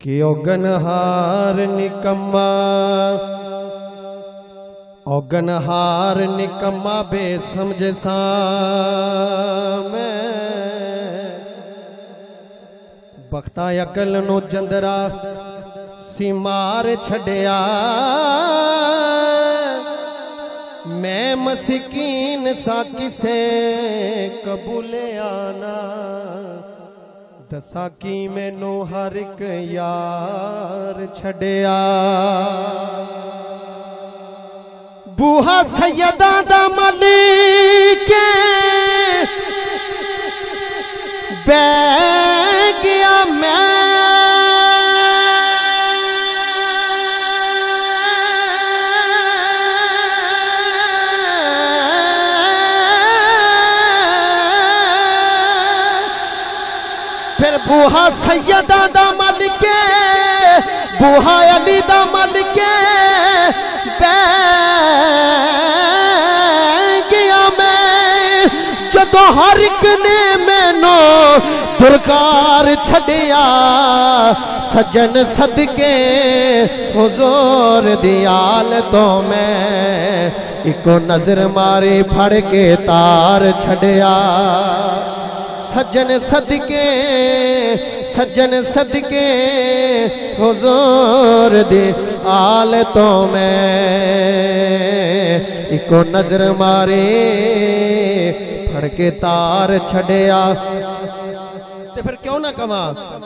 कि औगनहार निकम्मा, औगनहार निकम्मा बेसमझ सा मैं बख्ता अकल नो जंदरा सी मार छड़िया। मैं मस्कीन सा किसे कबूले आना, दसा की मैनू हर एक यार छड़िया। बूहा सैयदा दा मलिक बह गया मैं, फिर बूहा सैयदा दा मलिक बूहा अली दा मलिक गया मैं। जदों हर एक ने मैनू दुरकार छड़िया, सजन सदके हुजूर दी आल तो मैं इको नजर मारी फड़ के तार छड़िया। सजन सदके हुजूर दी आल तो मैं इको नजर मारे फड़ के तार छड़िया। ते फिर क्यों ना कमा।